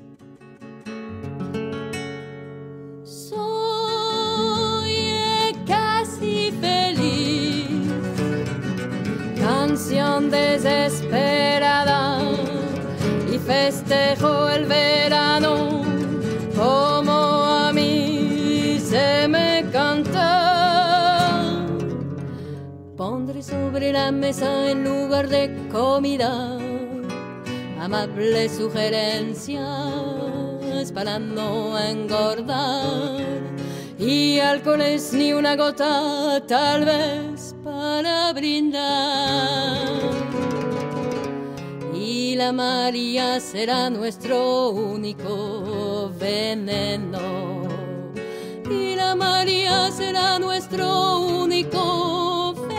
Soy casi feliz, canción desesperada, y festejo el verano como a mí se me canta. Pondré sobre la mesa en lugar de comida amables sugerencias para no engordar, y alcoholes ni una gota, tal vez para brindar. Y la María será nuestro único veneno, y la María será nuestro único veneno.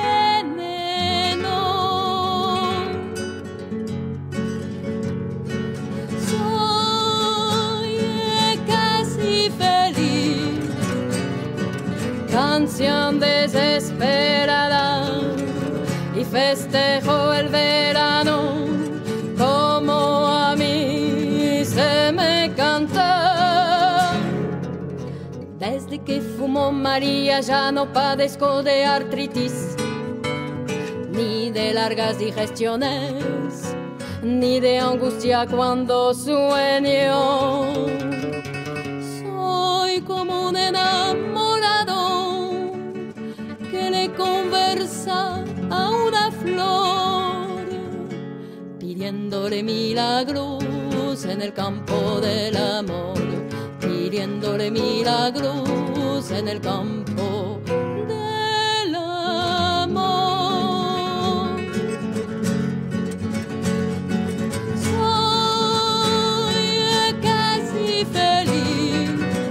Soy casi feliz, canción desesperada, y festejo el verano como a mí se me canta. Desde que fumó María ya no padezco de artritis, ni de largas digestiones, ni de angustia cuando sueño. Soy como un enamorado que le conversa a una flor, pidiéndole milagros en el campo del amor, pidiéndole milagros en el campo del amor. Soy casi feliz,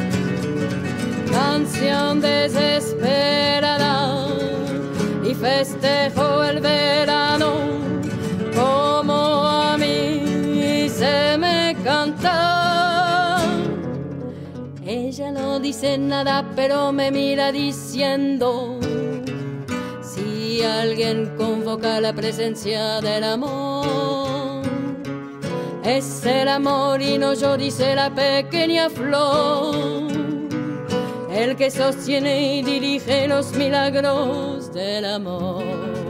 canción desesperada, y festejo el verano como a mí se me canta. Ella no dice nada, pero me mira diciendo: si alguien convoca la presencia del amor, es el amor y no yo, dice la pequeña flor, el que sostiene y dirige los milagros del amor.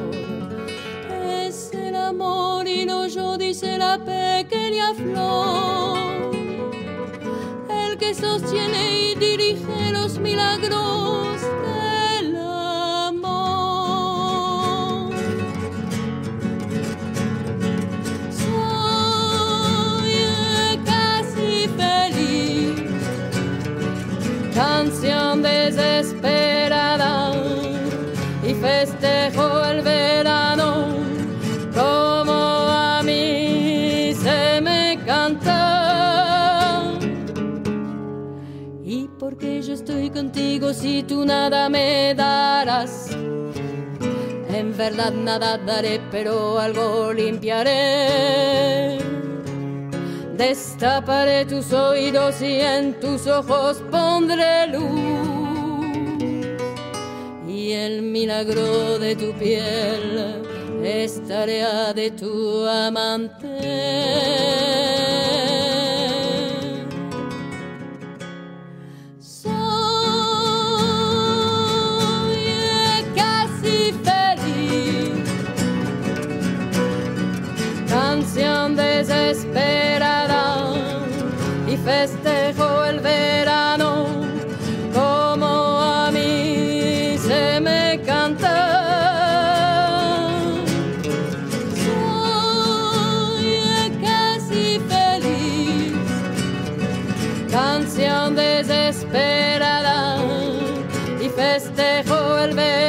Es el amor y no yo, dice la pequeña flor, el que sostiene y dirige los milagros del amor. Soy casi feliz, canción desesperada, y festejo el verano como a mí se me canta. Y porque yo estoy contigo, si tú nada me darás, en verdad nada daré, pero algo limpiaré. Destaparé tus oídos y en tus ojos pondré luz, y el milagro de tu piel es tarea de tu amante. Soy casi feliz, canción desesperada, y festejo el verano como a mí se me canta. Canción desesperada, y festejo el verano